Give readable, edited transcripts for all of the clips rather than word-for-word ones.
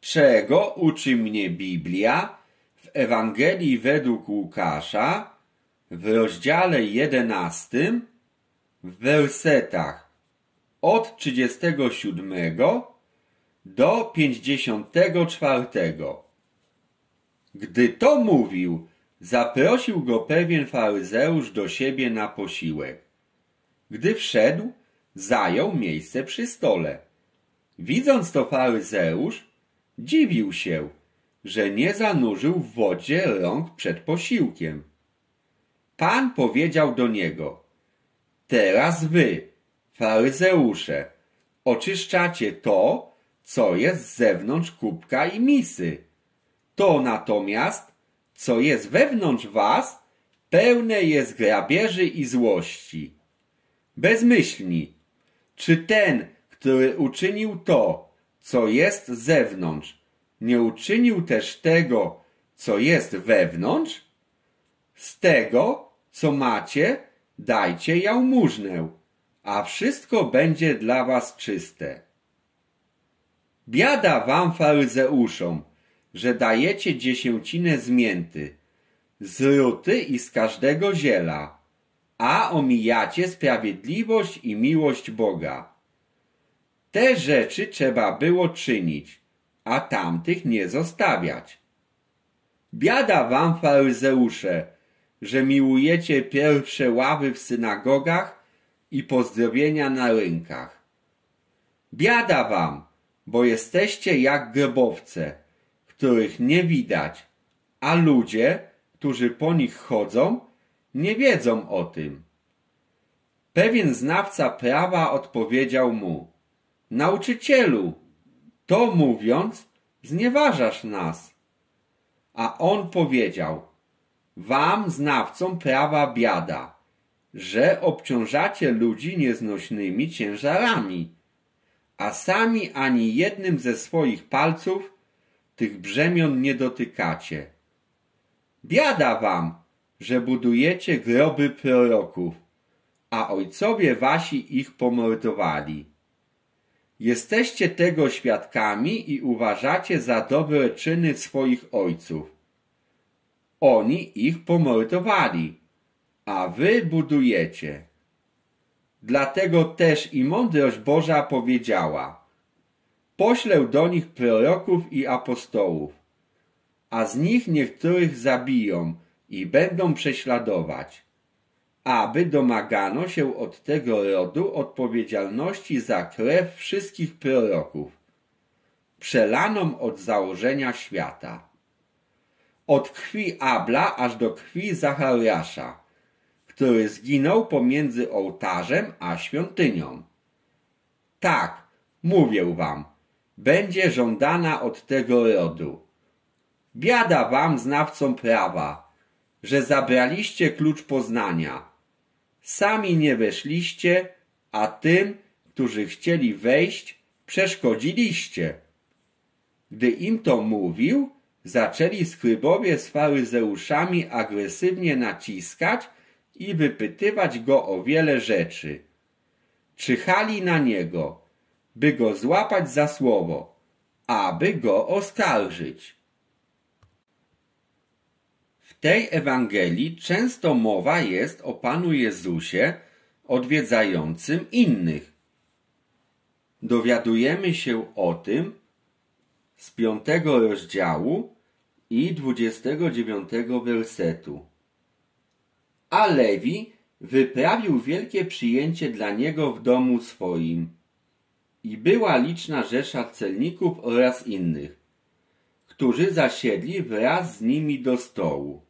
Czego uczy mnie Biblia w Ewangelii według Łukasza w rozdziale 11 w wersetach od 37 do 54. Gdy to mówił, zaprosił go pewien faryzeusz do siebie na posiłek. Gdy wszedł, zajął miejsce przy stole. Widząc to faryzeusz, dziwił się, że nie zanurzył w wodzie rąk przed posiłkiem. Pan powiedział do niego: teraz wy, faryzeusze, oczyszczacie to, co jest z zewnątrz kubka i misy. To natomiast, co jest wewnątrz was, pełne jest grabieży i złości. Bezmyślni, czy ten, który uczynił to, co jest z zewnątrz, nie uczynił też tego, co jest wewnątrz? Z tego, co macie, dajcie jałmużnę, a wszystko będzie dla was czyste. Biada wam, faryzeuszom, że dajecie dziesięcinę z mięty, z ruty i z każdego ziela, a omijacie sprawiedliwość i miłość Boga. Te rzeczy trzeba było czynić, a tamtych nie zostawiać. Biada wam, faryzeusze, że miłujecie pierwsze ławy w synagogach i pozdrowienia na rynkach. Biada wam, bo jesteście jak grobowce, których nie widać, a ludzie, którzy po nich chodzą, nie wiedzą o tym. Pewien znawca prawa odpowiedział mu: nauczycielu, to mówiąc, znieważasz nas. A on powiedział: wam, znawcom prawa, biada, że obciążacie ludzi nieznośnymi ciężarami, a sami ani jednym ze swoich palców tych brzemion nie dotykacie. Biada wam, że budujecie groby proroków, a ojcowie wasi ich pomordowali. Jesteście tego świadkami i uważacie za dobre czyny swoich ojców. Oni ich pomordowali, a wy budujecie. Dlatego też i mądrość Boża powiedziała: poślę do nich proroków i apostołów, a z nich niektórych zabiją i będą prześladować, aby domagano się od tego rodu odpowiedzialności za krew wszystkich proroków, przelaną od założenia świata. Od krwi Abla aż do krwi Zachariasza, który zginął pomiędzy ołtarzem a świątynią. Tak, mówię wam, będzie żądana od tego rodu. Biada wam, znawcom prawa, że zabraliście klucz poznania. Sami nie weszliście, a tym, którzy chcieli wejść, przeszkodziliście. Gdy im to mówił, zaczęli skrybowie z faryzeuszami agresywnie naciskać i wypytywać go o wiele rzeczy. Czyhali na niego, by go złapać za słowo, aby go oskarżyć. W tej Ewangelii często mowa jest o Panu Jezusie odwiedzającym innych. Dowiadujemy się o tym z 5 rozdziału i 29 wersetu. A Lewi wyprawił wielkie przyjęcie dla niego w domu swoim i była liczna rzesza celników oraz innych, którzy zasiedli wraz z nimi do stołu.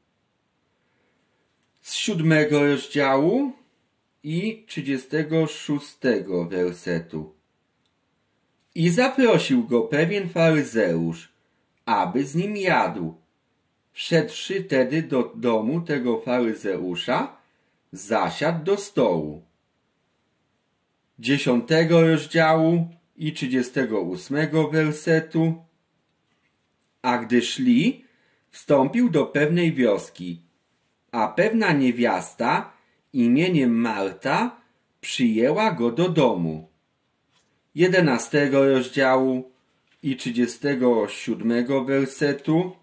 Z 7 rozdziału i 36 wersetu. I zaprosił go pewien faryzeusz, aby z nim jadł. Wszedłszy tedy do domu tego faryzeusza, zasiadł do stołu. 10 rozdziału i 38 wersetu. A gdy szli, wstąpił do pewnej wioski, a pewna niewiasta imieniem Marta przyjęła go do domu. 11 rozdziału i 37 wersetu.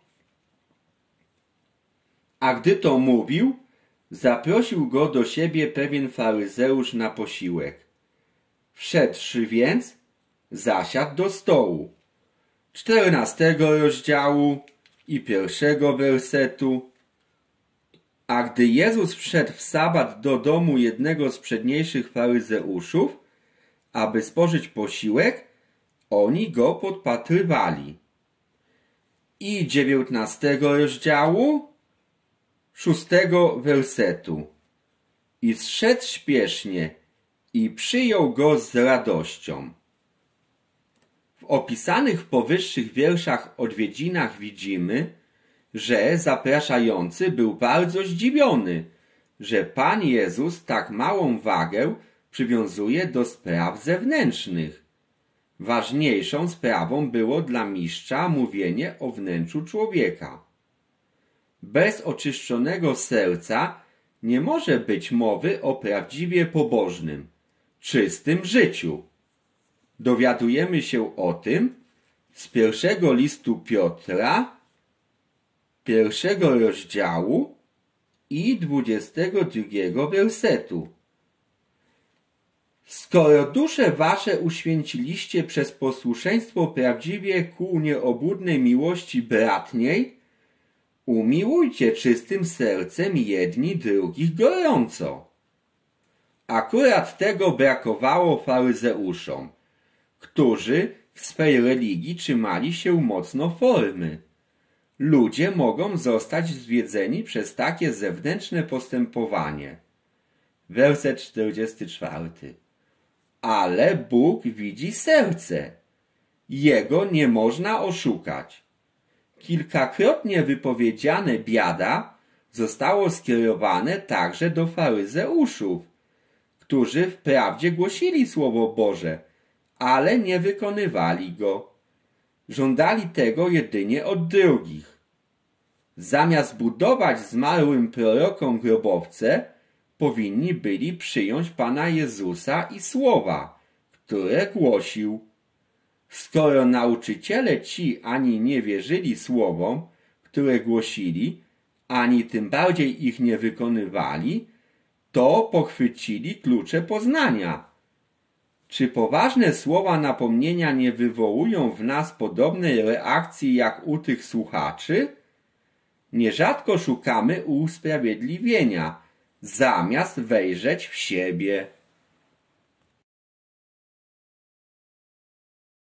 A gdy to mówił, zaprosił go do siebie pewien faryzeusz na posiłek. Wszedłszy więc, zasiadł do stołu. 14 rozdziału i 1 wersetu. A gdy Jezus wszedł w sabat do domu jednego z przedniejszych faryzeuszów, aby spożyć posiłek, oni go podpatrywali. I 19 rozdziału, 6 wersetu. I zszedł śpiesznie i przyjął go z radością. W opisanych w powyższych wierszach odwiedzinach widzimy, że zapraszający był bardzo zdziwiony, że Pan Jezus tak małą wagę przywiązuje do spraw zewnętrznych. Ważniejszą sprawą było dla mistrza mówienie o wnętrzu człowieka. Bez oczyszczonego serca nie może być mowy o prawdziwie pobożnym, czystym życiu. Dowiadujemy się o tym z 1 listu Piotra, 1 rozdziału i 22 wersetu. Skoro dusze wasze uświęciliście przez posłuszeństwo prawdziwie ku nieobłudnej miłości bratniej, umiłujcie czystym sercem jedni drugich gorąco. Akurat tego brakowało faryzeuszom, którzy w swej religii trzymali się mocno formy. Ludzie mogą zostać zwiedzeni przez takie zewnętrzne postępowanie. Werset 44. Ale Bóg widzi serce. Jego nie można oszukać. Kilkakrotnie wypowiedziane biada zostało skierowane także do faryzeuszów, którzy wprawdzie głosili Słowo Boże, ale nie wykonywali go. Żądali tego jedynie od drugich. Zamiast budować zmarłym prorokom grobowce, powinni byli przyjąć Pana Jezusa i słowa, które głosił. Skoro nauczyciele ci ani nie wierzyli słowom, które głosili, ani tym bardziej ich nie wykonywali, to pochwycili klucze poznania. Czy poważne słowa napomnienia nie wywołują w nas podobnej reakcji jak u tych słuchaczy? Nierzadko szukamy usprawiedliwienia, zamiast wejrzeć w siebie.